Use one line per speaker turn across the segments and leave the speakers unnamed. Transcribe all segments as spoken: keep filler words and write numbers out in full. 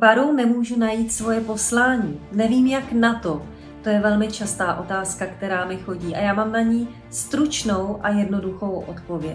Baru, nemůžu najít svoje poslání. Nevím, jak na to. To je velmi častá otázka, která mi chodí a já mám na ní stručnou a jednoduchou odpověď.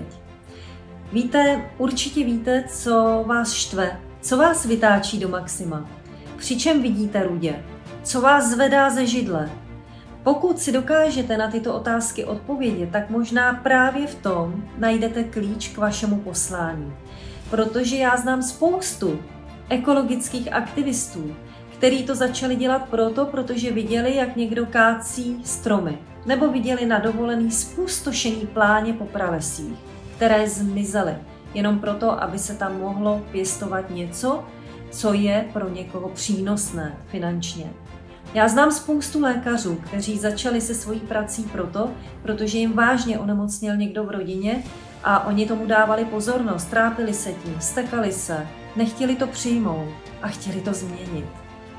Víte, určitě víte, co vás štve, co vás vytáčí do maxima, při čem vidíte rudě, co vás zvedá ze židle. Pokud si dokážete na tyto otázky odpovědět, tak možná právě v tom najdete klíč k vašemu poslání. Protože já znám spoustu ekologických aktivistů, kteří to začali dělat proto, protože viděli, jak někdo kácí stromy, nebo viděli na dovolený spustošený pláně po pralesích, které zmizely, jenom proto, aby se tam mohlo pěstovat něco, co je pro někoho přínosné finančně. Já znám spoustu lékařů, kteří začali se svojí prací proto, protože jim vážně onemocněl někdo v rodině a oni tomu dávali pozornost, trápili se tím, vztekali se, nechtěli to přijmout a chtěli to změnit.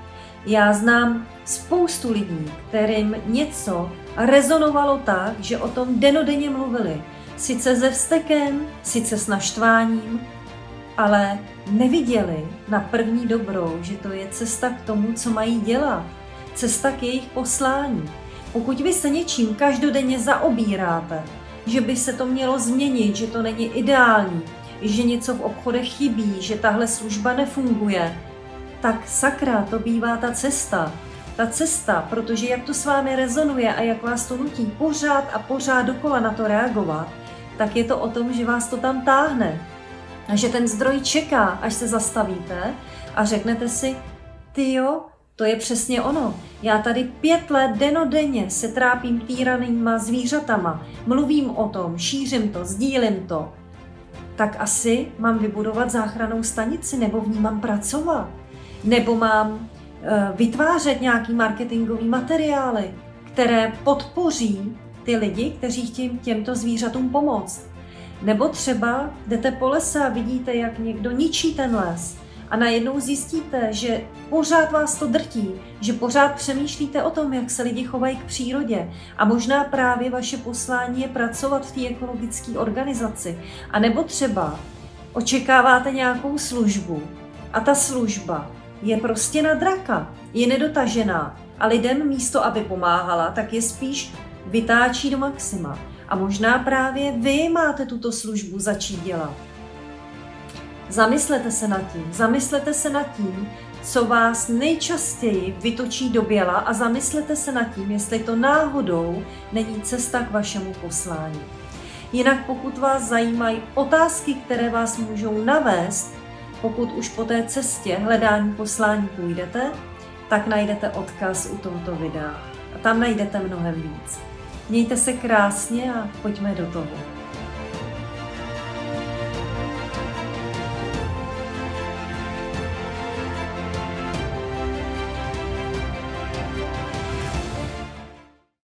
Já znám spoustu lidí, kterým něco rezonovalo tak, že o tom dennodenně mluvili. Sice se vztekem, sice s naštváním, ale neviděli na první dobrou, že to je cesta k tomu, co mají dělat. Cesta k jejich poslání. Pokud vy se něčím každodenně zaobíráte, že by se to mělo změnit, že to není ideální, že něco v obchodech chybí, že tahle služba nefunguje, tak sakra, to bývá ta cesta. Ta cesta, protože jak to s vámi rezonuje a jak vás to nutí pořád a pořád dokola na to reagovat, tak je to o tom, že vás to tam táhne. A že ten zdroj čeká, až se zastavíte a řeknete si, tyjo, to je přesně ono. Já tady pět let dennodenně se trápím týranýma zvířatama, mluvím o tom, šířím to, sdílím to. Tak asi mám vybudovat záchrannou stanici, nebo v ní mám pracovat. Nebo mám uh, vytvářet nějaký marketingový materiály, které podpoří ty lidi, kteří chtějí těmto zvířatům pomoct. Nebo třeba jdete po lese a vidíte, jak někdo ničí ten les a najednou zjistíte, že pořád vás to drtí, že pořád přemýšlíte o tom, jak se lidi chovají k přírodě a možná právě vaše poslání je pracovat v té ekologické organizaci. A nebo třeba očekáváte nějakou službu a ta služba je prostě na draka, je nedotažená a lidem místo, aby pomáhala, tak je spíš vytáčí do maxima. A možná právě vy máte tuto službu začít dělat. Zamyslete se nad tím, zamyslete se nad tím, co vás nejčastěji vytočí do běla a zamyslete se nad tím, jestli to náhodou není cesta k vašemu poslání. Jinak pokud vás zajímají otázky, které vás můžou navést, pokud už po té cestě hledání poslání půjdete, tak najdete odkaz u tohoto videa. A tam najdete mnohem víc. Mějte se krásně a pojďme do toho.